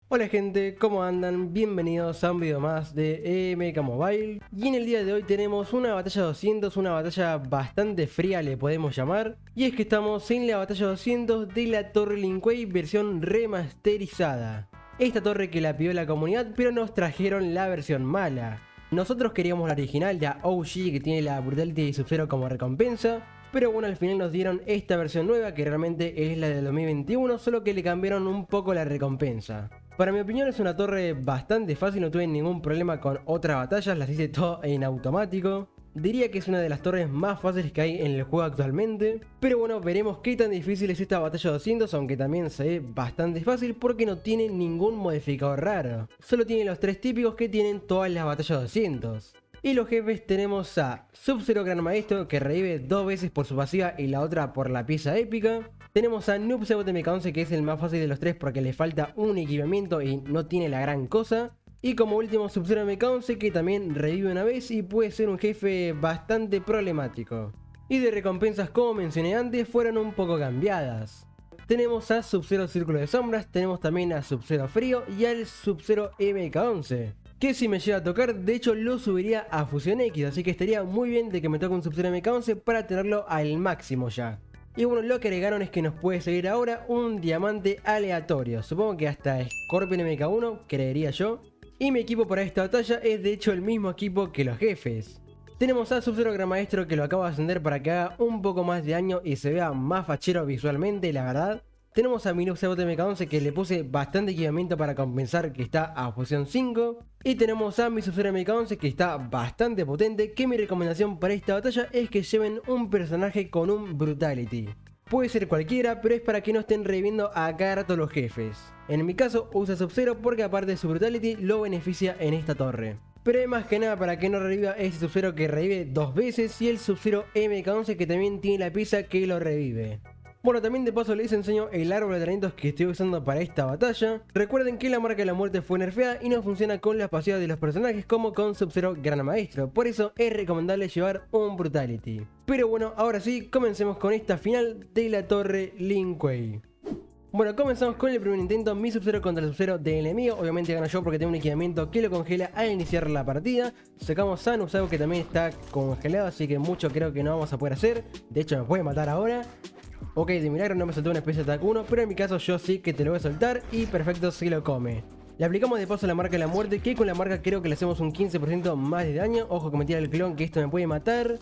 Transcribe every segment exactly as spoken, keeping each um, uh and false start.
Hola gente, ¿cómo andan? Bienvenidos a un video más de M K Mobile. Y en el día de hoy tenemos una batalla doscientos, una batalla bastante fría le podemos llamar. Y es que estamos en la batalla doscientos de la Torre Lin Kuei versión remasterizada. Esta torre que la pidió la comunidad, pero nos trajeron la versión mala. Nosotros queríamos la original, la O G, que tiene la Brutality de Sub-Zero como recompensa. Pero bueno, al final nos dieron esta versión nueva, que realmente es la del dos mil veintiuno, solo que le cambiaron un poco la recompensa. Para mi opinión es una torre bastante fácil, no tuve ningún problema con otras batallas, las hice todo en automático. Diría que es una de las torres más fáciles que hay en el juego actualmente. Pero bueno, veremos qué tan difícil es esta batalla doscientos, aunque también se ve bastante fácil porque no tiene ningún modificador raro. Solo tiene los tres típicos que tienen todas las batallas doscientos. Y los jefes tenemos a Sub-Zero Gran Maestro, que revive dos veces por su pasiva y la otra por la pieza épica. Tenemos a Noob Saibot M K once, que es el más fácil de los tres porque le falta un equipamiento y no tiene la gran cosa. Y como último Sub-Zero M K once, que también revive una vez y puede ser un jefe bastante problemático. Y de recompensas, como mencioné antes, fueron un poco cambiadas. Tenemos a Sub-Zero Círculo de Sombras, tenemos también a Sub-Zero Frío y al Sub-Zero M K once. Que si me llega a tocar, de hecho lo subiría a Fusión X, así que estaría muy bien de que me toque un Sub-Zero M K once para tenerlo al máximo ya. Y bueno, lo que agregaron es que nos puede seguir ahora un diamante aleatorio, supongo que hasta Scorpion M K uno, creería yo. Y mi equipo para esta batalla es de hecho el mismo equipo que los jefes. Tenemos a Sub-Zero Gran Maestro, que lo acabo de ascender para que haga un poco más de daño y se vea más fachero visualmente, la verdad. Tenemos a mi Noob Saibot M K once, que le puse bastante equipamiento para compensar que está a fusión cinco. Y tenemos a mi Sub-Zero M K once, que está bastante potente, que mi recomendación para esta batalla es que lleven un personaje con un Brutality. Puede ser cualquiera, pero es para que no estén reviviendo a cada rato los jefes. En mi caso usa Sub-Zero porque aparte de su Brutality lo beneficia en esta torre. Pero es más que nada para que no reviva este Sub-Zero que revive dos veces y el Sub-Zero M K once que también tiene la pieza que lo revive. Bueno, también de paso les enseño el árbol de talentos que estoy usando para esta batalla. Recuerden que la marca de la muerte fue nerfeada y no funciona con las pasivas de los personajes como con Sub-Zero Gran Maestro. Por eso es recomendable llevar un Brutality. Pero bueno, ahora sí, comencemos con esta final de la Torre Lin Kuei. Bueno, comenzamos con el primer intento, mi Sub-Zero contra el Sub-Zero del enemigo. Obviamente gano yo porque tengo un equipamiento que lo congela al iniciar la partida. Sacamos a Noob Saibot, que también está congelado, así que mucho creo que no vamos a poder hacer. De hecho me puede matar ahora. Ok, de milagro no me soltó una especie de ataque uno, pero en mi caso yo sí que te lo voy a soltar y perfecto, sí lo come. Le aplicamos de paso la marca de la muerte, que con la marca creo que le hacemos un quince por ciento más de daño. Ojo que me tira el clon, que esto me puede matar.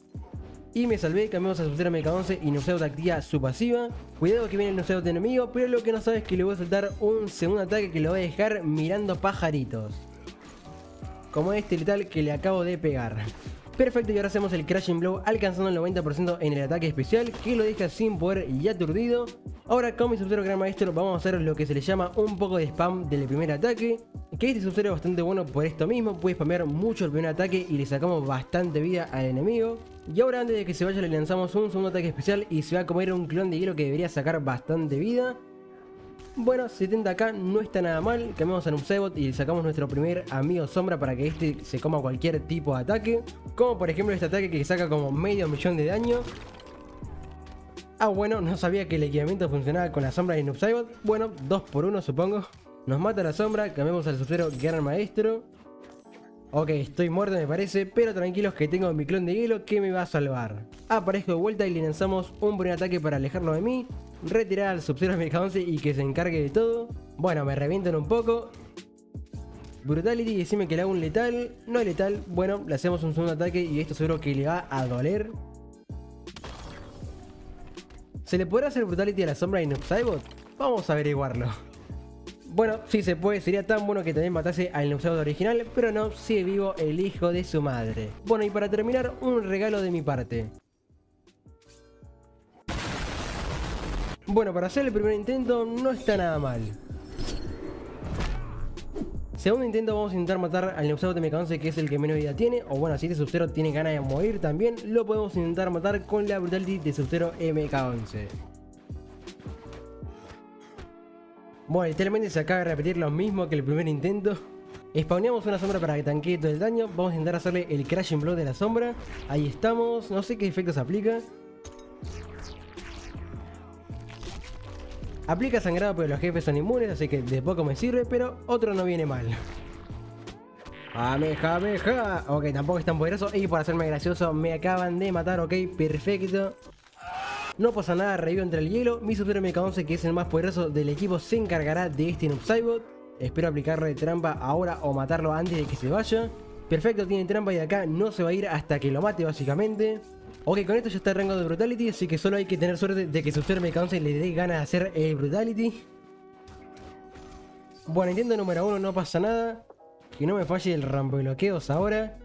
Y me salvé, cambiamos a Sub-Zero M K once y Noob Saibot activa su pasiva. Cuidado que viene el Noob Saibot enemigo, pero lo que no sabe es que le voy a soltar un segundo ataque que lo voy a dejar mirando pajaritos. Como este letal que le acabo de pegar. Perfecto, y ahora hacemos el Crashing Blow alcanzando el noventa por ciento en el ataque especial, que lo deja sin poder y aturdido. Ahora con mi Sub-Zero Gran Maestro vamos a hacer lo que se le llama un poco de spam del primer ataque. Que este Sub-Zero es bastante bueno por esto mismo, puede spamear mucho el primer ataque y le sacamos bastante vida al enemigo. Y ahora antes de que se vaya le lanzamos un segundo ataque especial y se va a comer un clon de hielo que debería sacar bastante vida. Bueno, setenta K no está nada mal, cambiamos a Noob Saibot y sacamos nuestro primer amigo sombra para que este se coma cualquier tipo de ataque. Como por ejemplo este ataque que saca como medio millón de daño. Ah bueno, no sabía que el equipamiento funcionaba con la sombra de Noob Saibot. Bueno, dos por uno supongo. Nos mata la sombra, cambiamos al Sub-Zero Gran Maestro. Ok, estoy muerto me parece, pero tranquilos que tengo mi clon de hielo que me va a salvar. Aparezco de vuelta y le lanzamos un buen ataque para alejarlo de mí. Retirar al Sub-Zero M K once y que se encargue de todo. Bueno, me revientan un poco. Brutality, decime que le hago un letal. No es letal, bueno, le hacemos un segundo ataque y esto seguro que le va a doler. ¿Se le podrá hacer Brutality a la sombra de Noob Saibot? Vamos a averiguarlo. Bueno, sí se puede, sería tan bueno que también matase al Noob Saibot original, pero no, sigue vivo el hijo de su madre. Bueno, y para terminar, un regalo de mi parte. Bueno, para hacer el primer intento no está nada mal. Segundo intento vamos a intentar matar al Noob Saibot M K once, que es el que menos vida tiene. O bueno, si este Sub-Zero tiene ganas de morir también, lo podemos intentar matar con la Brutality de Sub-Zero M K once. Bueno, literalmente se acaba de repetir lo mismo que el primer intento. Spawneamos una sombra para que tanquee todo el daño. Vamos a intentar hacerle el Crashing Blow de la sombra. Ahí estamos, no sé qué efectos aplica. Aplica sangrado pero los jefes son inmunes, así que de poco me sirve, pero otro no viene mal. Ameja, ameja. Ok, tampoco es tan poderoso. Y por hacerme gracioso me acaban de matar, ok, perfecto. No pasa nada, revivo entre el hielo. Mi Sub-Zero M K once, que es el más poderoso del equipo, se encargará de este Noob Saibot. Espero aplicarle trampa ahora o matarlo antes de que se vaya. Perfecto, tiene trampa y de acá no se va a ir hasta que lo mate básicamente. Ok, con esto ya está el rango de Brutality, así que solo hay que tener suerte de que Sub-Zero M K once le dé ganas de hacer el Brutality. Bueno, intento número uno, no pasa nada. Que no me falle el rampobloqueos ahora.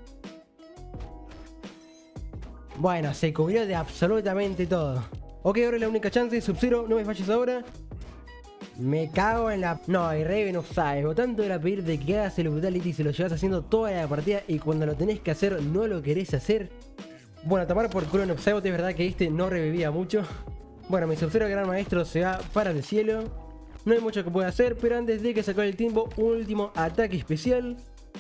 Bueno, se cubrió de absolutamente todo. Ok, ahora es la única chance. Sub-Zero, no me falles ahora. Me cago en la... No, y Raven no sabe. Tanto era pedir de que hagas el Brutality y se lo llevas haciendo toda la partida y cuando lo tenés que hacer no lo querés hacer. Bueno, a tomar por culo en Upside, es verdad que este no revivía mucho. Bueno, mi Sub-Zero Gran Maestro se va para el cielo. No hay mucho que pueda hacer, pero antes de que sacar el tiempo, un último ataque especial.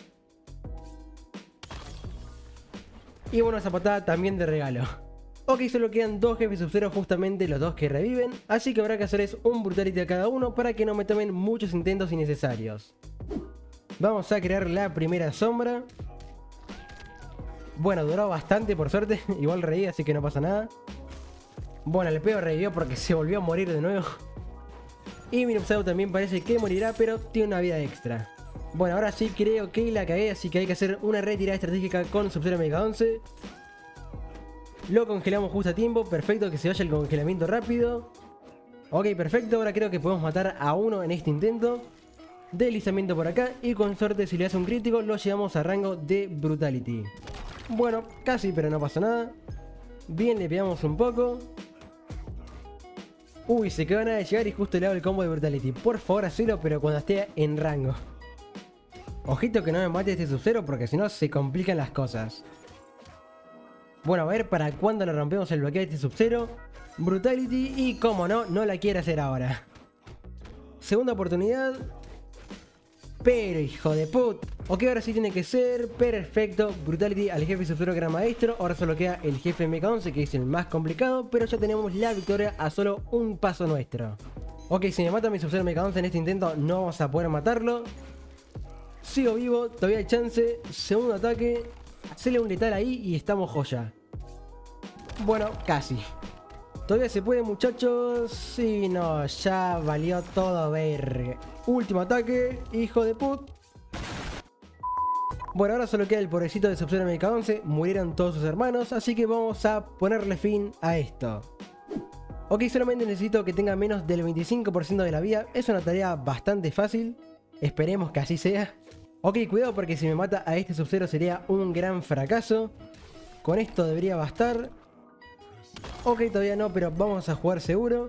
Y bueno, esa patada también de regalo. Ok, solo quedan dos jefes Sub-Zero, justamente los dos que reviven. Así que habrá que hacerles un Brutality a cada uno para que no me tomen muchos intentos innecesarios. Vamos a crear la primera sombra. Bueno, duró bastante por suerte. Igual reí, así que no pasa nada. Bueno, el peo revivió porque se volvió a morir de nuevo. Y mi Noob también parece que morirá, pero tiene una vida extra. Bueno, ahora sí creo que la cagué, así que hay que hacer una retirada estratégica con Sub-Zero M K once. Lo congelamos justo a tiempo, perfecto, que se vaya el congelamiento rápido. Ok, perfecto, ahora creo que podemos matar a uno en este intento. Deslizamiento por acá y con suerte si le hace un crítico lo llevamos a rango de Brutality. Bueno, casi, pero no pasa nada. Bien, le pegamos un poco. Uy, se quedó nada de llegar y justo le hago el combo de Brutality. Por favor, hacelo, pero cuando esté en rango. Ojito que no me mate este Sub-Zero porque si no se complican las cosas. Bueno, a ver para cuándo le rompemos el bloqueo de este Sub-Zero. Brutality y como no, no la quiere hacer ahora. Segunda oportunidad. Pero hijo de puta. Ok, ahora sí tiene que ser perfecto. Brutality al jefe Sub-Zero Gran Maestro. Ahora solo queda el jefe M K once, que es el más complicado. Pero ya tenemos la victoria a solo un paso nuestro. Ok, si me mata mi Sub-Zero M K once en este intento no vamos a poder matarlo. Sigo vivo, todavía hay chance. Segundo ataque. Hacele un letal ahí y estamos joya. Bueno, casi. Todavía se puede, muchachos. Sí, no, ya valió todo verga. Último ataque, hijo de put. Bueno, ahora solo queda el pobrecito de Sub-Zero M K once. Murieron todos sus hermanos, así que vamos a ponerle fin a esto. Ok, solamente necesito que tenga menos del veinticinco por ciento de la vida. Es una tarea bastante fácil. Esperemos que así sea. Ok, cuidado porque si me mata a este Sub-Zero sería un gran fracaso. Con esto debería bastar. Ok, todavía no, pero vamos a jugar seguro.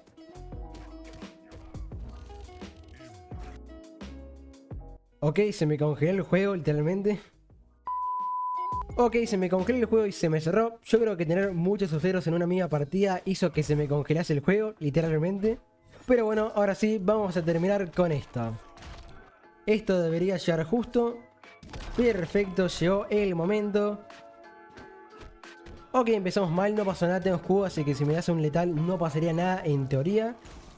Ok, se me congeló el juego literalmente. Ok, se me congeló el juego y se me cerró. Yo creo que tener muchos Sub-Zeros en una misma partida hizo que se me congelase el juego, literalmente. Pero bueno, ahora sí, vamos a terminar con esto. Esto debería llegar justo. Perfecto, llegó el momento. Ok, empezamos mal, no pasó nada, tengo escudo, así que si me hace un letal no pasaría nada en teoría.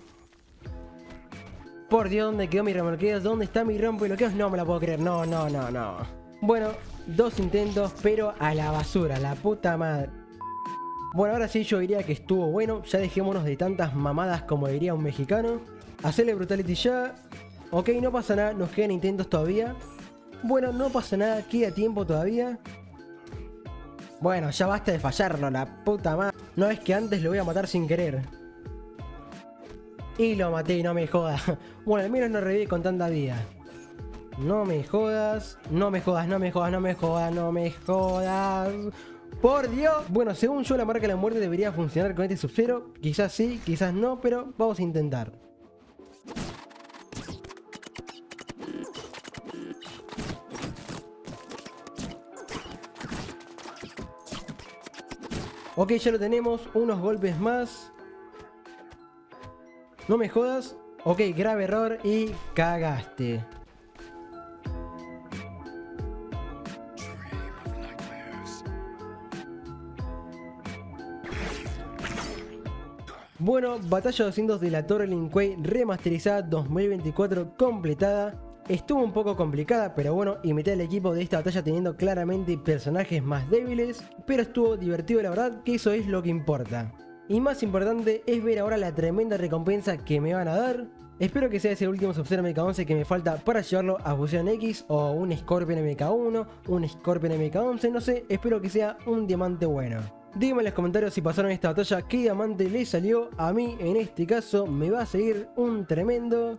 Por Dios, ¿dónde quedó mi remolqueos? ¿Dónde está mi rompebloqueos? No me la puedo creer, no, no, no, no. Bueno, dos intentos, pero a la basura, la puta madre. Bueno, ahora sí yo diría que estuvo bueno. Ya dejémonos de tantas mamadas como diría un mexicano. Hacerle Brutality ya. Ok, no pasa nada, nos quedan intentos todavía. Bueno, no pasa nada, queda tiempo todavía. Bueno, ya basta de fallarlo, la puta madre. No es que antes lo voy a matar sin querer. Y lo maté, no me jodas. Bueno, al menos no revive con tanta vida. No me jodas, no me jodas, no me jodas, no me jodas, no me jodas. ¡Por Dios! Bueno, según yo la marca de la muerte debería funcionar con este Sub-Zero. Quizás sí, quizás no, pero vamos a intentar. Ok, ya lo tenemos, unos golpes más. No me jodas. Ok, grave error y cagaste. Bueno, Batalla doscientos de la Torre Lin Kuei remasterizada dos mil veinticuatro completada. Estuvo un poco complicada, pero bueno, imité al equipo de esta batalla teniendo claramente personajes más débiles, pero estuvo divertido la verdad, que eso es lo que importa. Y más importante es ver ahora la tremenda recompensa que me van a dar. Espero que sea ese último Sub-Zero M K once que me falta para llevarlo a Fusión X, o un Scorpion M K uno, un Scorpion M K once, no sé, espero que sea un diamante bueno. Díganme en los comentarios si pasaron esta batalla qué diamante les salió. A mí en este caso me va a salir un tremendo...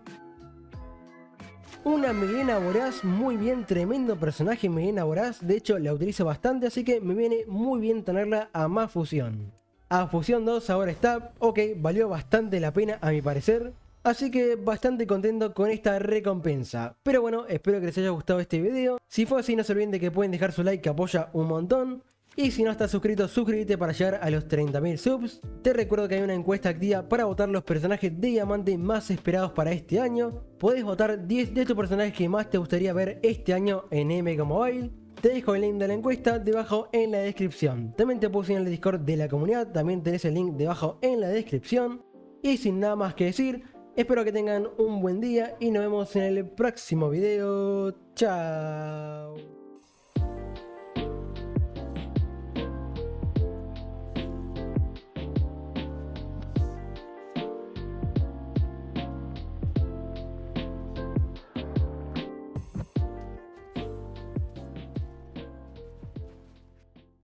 Una Melena Voraz, muy bien, tremendo personaje Melena Voraz, de hecho la utilizo bastante, así que me viene muy bien tenerla a más fusión. A fusión dos ahora está, ok, valió bastante la pena a mi parecer, así que bastante contento con esta recompensa. Pero bueno, espero que les haya gustado este video, si fue así no se olviden de que pueden dejar su like que apoya un montón. Y si no estás suscrito, suscríbete para llegar a los treinta mil subs. Te recuerdo que hay una encuesta activa para votar los personajes de diamante más esperados para este año. Podés votar diez de estos personajes que más te gustaría ver este año en M M K Mobile. Te dejo el link de la encuesta debajo en la descripción. También te puse en el Discord de la comunidad, también tenés el link debajo en la descripción. Y sin nada más que decir, espero que tengan un buen día y nos vemos en el próximo video. Chao.